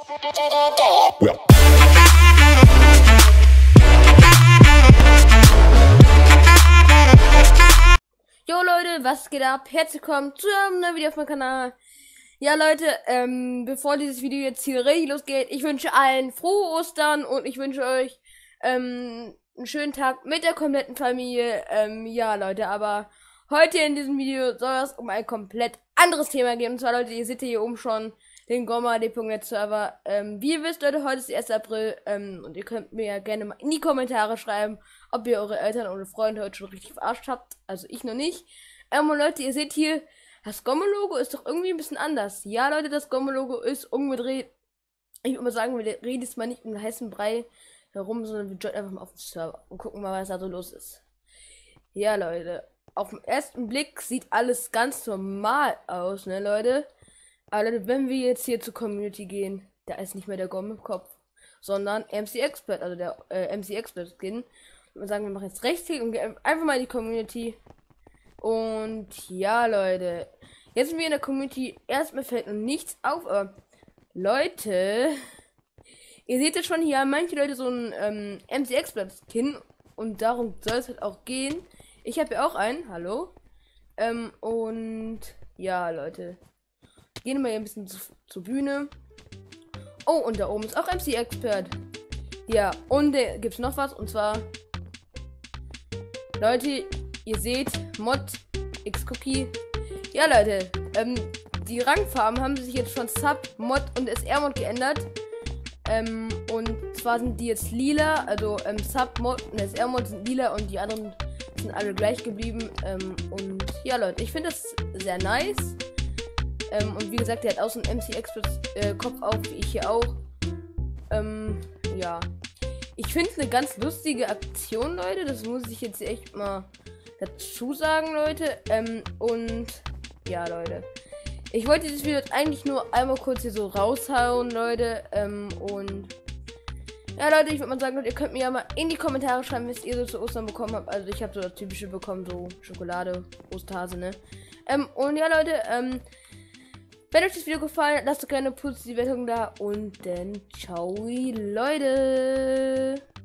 Well. Jo Leute, was geht ab? Herzlich willkommen zu einem neuen Video auf meinem Kanal. Ja Leute, bevor dieses Video jetzt hier richtig losgeht, ich wünsche allen frohe Ostern und ich wünsche euch einen schönen Tag mit der kompletten Familie. Ja Leute, aber heute in diesem Video soll es um ein komplett anderes Thema gehen. Und zwar Leute, ihr seht hier oben schon den GOMMA.net Server. Wie ihr wisst Leute, heute ist der 1. April und ihr könnt mir ja gerne mal in die Kommentare schreiben, ob ihr eure Eltern oder Freunde heute schon richtig verarscht habt. Also ich noch nicht. Und Leute, ihr seht hier, das GOMMA-Logo ist doch irgendwie ein bisschen anders. Ja Leute, das GOMMA-Logo ist umgedreht. Ich würde mal sagen, wir reden jetzt mal nicht um den heißen Brei herum, sondern wir joinen einfach mal auf den Server und gucken mal, was da so los ist. Ja Leute, auf den ersten Blick sieht alles ganz normal aus, ne Leute? Aber Leute, wenn wir jetzt hier zur Community gehen, da ist nicht mehr der GOMM im Kopf, sondern MC Expert, also der MC Expert Skin. Und wir sagen, wir machen jetzt Rechtsklick und gehen einfach mal in die Community. Und ja, Leute, jetzt sind wir in der Community. Erstmal fällt noch nichts auf, aber Leute, ihr seht jetzt schon hier, manche Leute so ein MC Expert Skin und darum soll es halt auch gehen. Ich habe ja auch einen, hallo. Und ja, Leute. Gehen wir hier ein bisschen zur Bühne. Oh, und da oben ist auch MC Expert. Ja, und da gibt es noch was. Und zwar, Leute, ihr seht, Mod, X-Cookie. Ja, Leute, die Rangfarben haben sich jetzt von Sub, Mod und SR-Mod geändert. Und zwar sind die jetzt lila. Also Sub, Mod und SR-Mod sind lila und die anderen sind alle gleich geblieben. Und ja, Leute, ich finde das sehr nice. Und wie gesagt, der hat auch so einen MC Expert Kopf auf, wie ich hier auch. Ja. Ich finde es eine ganz lustige Aktion, Leute. Das muss ich jetzt echt mal dazu sagen, Leute. Und ja, Leute. Ich wollte dieses Video jetzt eigentlich nur einmal kurz hier so raushauen, Leute. Und ja, Leute, ich würde mal sagen, Leute, ihr könnt mir ja mal in die Kommentare schreiben, was ihr so zu Ostern bekommen habt. Also ich habe so das Typische bekommen, so Schokolade, Osterhase, ne? Und ja, Leute, wenn euch das Video gefallen hat, lasst doch gerne eine positive Bewertung da und dann ciao, Leute.